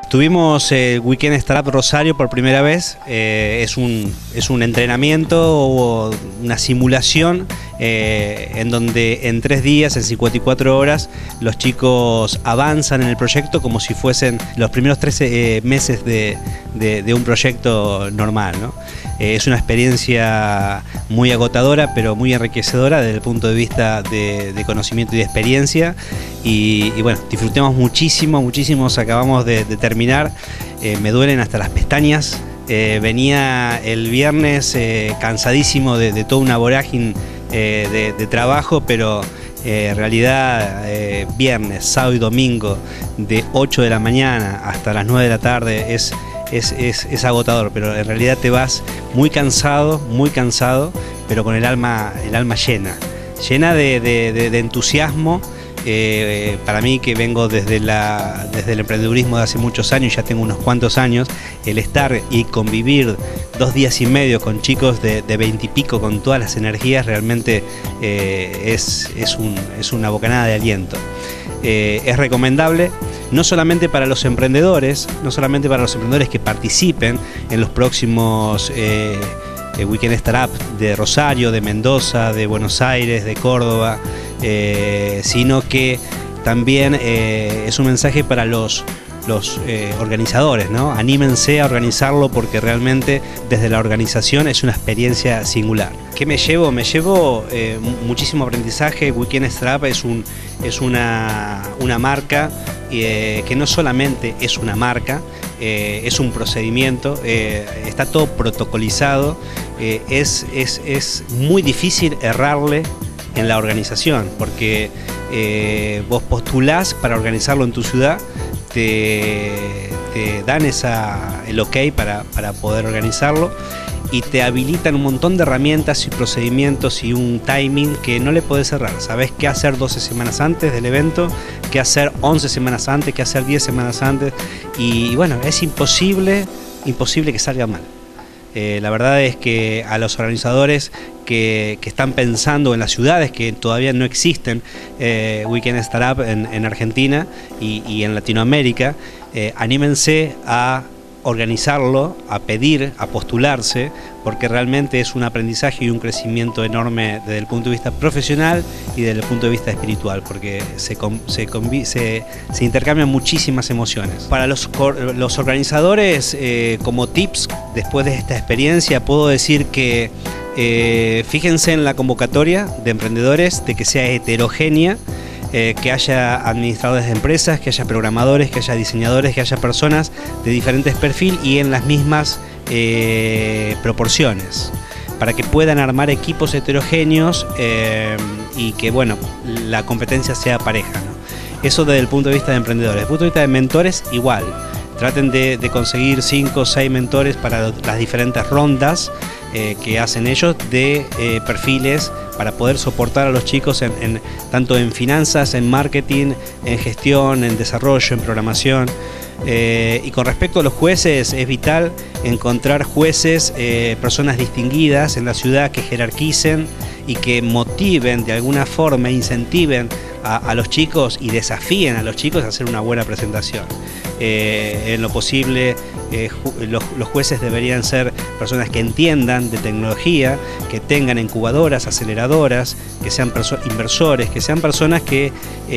Tuvimos el Weekend Startup Rosario por primera vez. Es un entrenamiento o una simulación en donde en 3 días, en 54 horas, los chicos avanzan en el proyecto como si fuesen los primeros 13 meses de un proyecto normal, ¿no? Es una experiencia muy agotadora, pero muy enriquecedora desde el punto de vista de conocimiento y de experiencia. Y bueno, disfrutemos muchísimo, acabamos de terminar. Me duelen hasta las pestañas. Venía el viernes cansadísimo de toda una vorágine de trabajo, pero en realidad viernes, sábado y domingo de 8 de la mañana hasta las 9 de la tarde es agotador, pero en realidad te vas muy cansado, pero con el alma llena de entusiasmo. Para mí, que vengo desde el emprendedurismo de hace muchos años, ya tengo unos cuantos años, el estar y convivir 2 días y medio con chicos de 20 y pico con todas las energías realmente es una bocanada de aliento. Es recomendable no solamente para los emprendedores, que participen en los próximos Weekend Startup de Rosario, de Mendoza, de Buenos Aires, de Córdoba, sino que también es un mensaje para los organizadores, ¿no? Anímense a organizarlo, porque realmente desde la organización es una experiencia singular. ¿Qué me llevo? Me llevo muchísimo aprendizaje. Weekend Startup es una marca que no solamente es una marca, es un procedimiento, está todo protocolizado. Es muy difícil errarle en la organización, porque vos postulás para organizarlo en tu ciudad, te dan el ok para poder organizarlo, y te habilitan un montón de herramientas y procedimientos y un timing que no le podés errar. Sabés qué hacer 12 semanas antes del evento, qué hacer 11 semanas antes, qué hacer 10 semanas antes, y bueno, es imposible que salga mal. La verdad es que a los organizadores que están pensando en las ciudades que todavía no existen Weekend Startup en Argentina y en Latinoamérica, anímense a organizarlo, a pedir, a postularse, porque realmente es un aprendizaje y un crecimiento enorme desde el punto de vista profesional y desde el punto de vista espiritual, porque se intercambian muchísimas emociones. Para los organizadores, como tips, después de esta experiencia, puedo decir que fíjense en la convocatoria de emprendedores, de que sea heterogénea, que haya administradores de empresas, que haya programadores, que haya diseñadores, que haya personas de diferentes perfiles y en las mismas proporciones, para que puedan armar equipos heterogéneos y que, bueno, la competencia sea pareja, ¿no? Eso desde el punto de vista de emprendedores. Desde el punto de vista de mentores, igual. Traten de conseguir 5 o 6 mentores para las diferentes rondas que hacen ellos de perfiles, para poder soportar a los chicos tanto en finanzas, en marketing, en gestión, en desarrollo, en programación. Y con respecto a los jueces, es vital encontrar jueces, personas distinguidas en la ciudad, que jerarquicen y que motiven de alguna forma, incentiven a los chicos y desafíen a los chicos a hacer una buena presentación. En lo posible, los jueces deberían ser personas que entiendan de tecnología, que tengan incubadoras, aceleradoras, que sean inversores, que sean personas que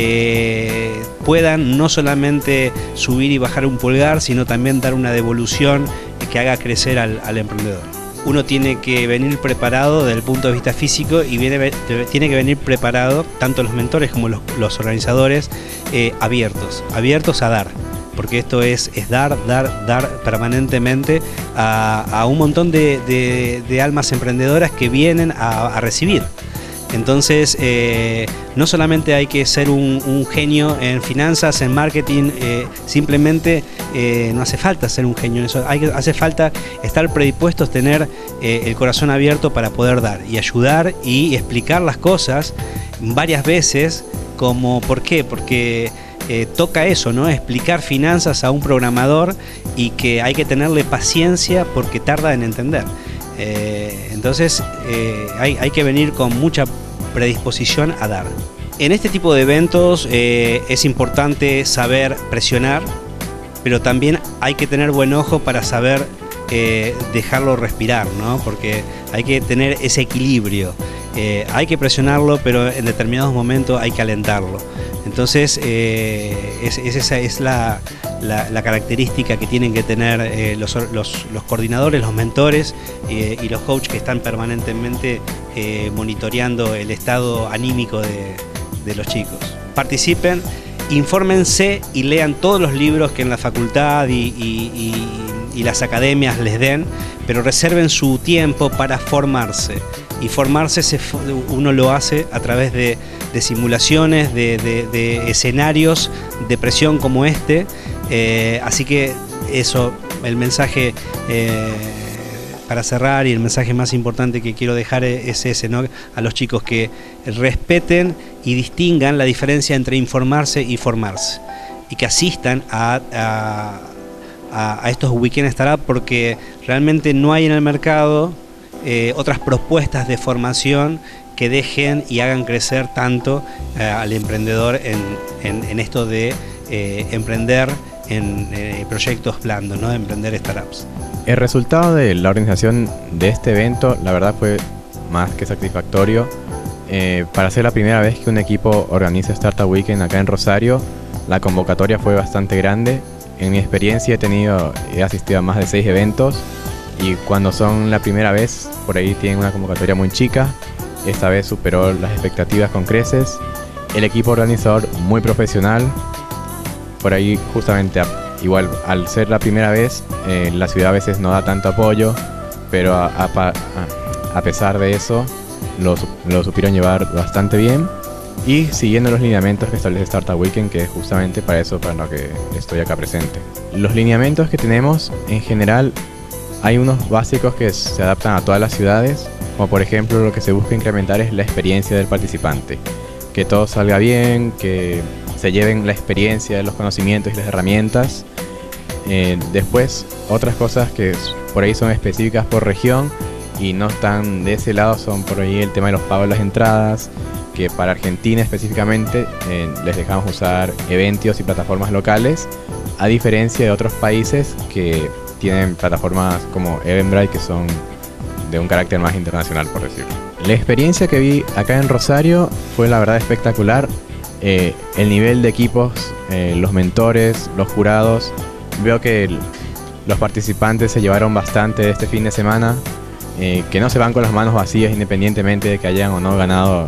puedan no solamente subir y bajar un pulgar, sino también dar una devolución que haga crecer al emprendedor. Uno tiene que venir preparado desde el punto de vista físico, y tiene que venir preparado, tanto los mentores como los organizadores, abiertos a dar. Porque esto es dar permanentemente a un montón de almas emprendedoras que vienen a recibir. Entonces, no solamente hay que ser un genio en finanzas, en marketing, simplemente no hace falta ser un genio en eso. Hace falta estar predispuestos, tener el corazón abierto para poder dar y ayudar y explicar las cosas varias veces. ¿Por qué? Porque toca eso, ¿no? Explicar finanzas a un programador, y que hay que tenerle paciencia porque tarda en entender. Entonces hay que venir con mucha predisposición a dar. En este tipo de eventos es importante saber presionar, pero también hay que tener buen ojo para saber dejarlo respirar, ¿no? Porque hay que tener ese equilibrio. Hay que presionarlo, pero en determinados momentos hay que alentarlo. Entonces, esa es la característica que tienen que tener los coordinadores, los mentores y los coaches que están permanentemente monitoreando el estado anímico de los chicos. Participen, infórmense y lean todos los libros que en la facultad y las academias les den, pero reserven su tiempo para formarse. Y formarse uno lo hace a través de simulaciones, de escenarios de presión como este. Así que eso, el mensaje para cerrar y el mensaje más importante que quiero dejar es ese, ¿no? A los chicos que respeten y distingan la diferencia entre informarse y formarse. Y que asistan a estos Weekend Startup, porque realmente no hay en el mercado otras propuestas de formación que dejen y hagan crecer tanto al emprendedor en esto de emprender en proyectos blandos, ¿no? De emprender startups. El resultado de la organización de este evento, la verdad, fue más que satisfactorio. Para ser la primera vez que un equipo organiza Startup Weekend acá en Rosario, la convocatoria fue bastante grande. En mi experiencia he asistido a más de 6 eventos, y cuando son la primera vez, por ahí tienen una convocatoria muy chica. Esta vez superó las expectativas con creces. El equipo organizador muy profesional. Por ahí justamente, igual al ser la primera vez, la ciudad a veces no da tanto apoyo, pero a pesar de eso lo supieron llevar bastante bien, y siguiendo los lineamientos que establece Startup Weekend, que es justamente para eso, para lo que estoy acá presente. Los lineamientos que tenemos, en general, hay unos básicos que se adaptan a todas las ciudades, como por ejemplo lo que se busca incrementar es la experiencia del participante. Que todo salga bien, que se lleven la experiencia, los conocimientos y las herramientas. Después, otras cosas que por ahí son específicas por región y no están de ese lado, son por ahí el tema de los pagos de las entradas, que para Argentina específicamente les dejamos usar Eventios y plataformas locales, a diferencia de otros países que tienen plataformas como Eventbrite, que son de un carácter más internacional, por decirlo. La experiencia que vi acá en Rosario fue la verdad espectacular. El nivel de equipos, los mentores, los jurados, veo que los participantes se llevaron bastante de este fin de semana, que no se van con las manos vacías independientemente de que hayan o no ganado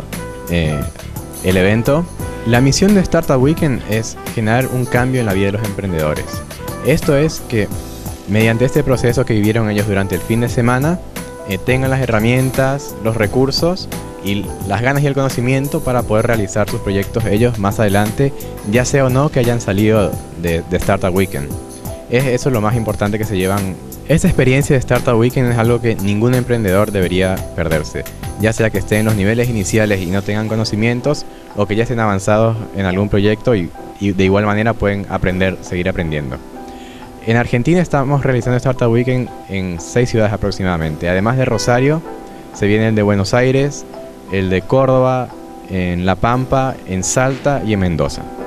el evento. La misión de Startup Weekend es generar un cambio en la vida de los emprendedores. Esto es que mediante este proceso que vivieron ellos durante el fin de semana, tengan las herramientas, los recursos y las ganas y el conocimiento para poder realizar sus proyectos ellos más adelante, ya sea o no que hayan salido de Startup Weekend. Eso es lo más importante que se llevan. Esta experiencia de Startup Weekend es algo que ningún emprendedor debería perderse, ya sea que estén en los niveles iniciales y no tengan conocimientos, o que ya estén avanzados en algún proyecto y de igual manera pueden seguir aprendiendo. En Argentina estamos realizando Startup Weekend en 6 ciudades aproximadamente. Además de Rosario, se viene el de Buenos Aires, el de Córdoba, en La Pampa, en Salta y en Mendoza.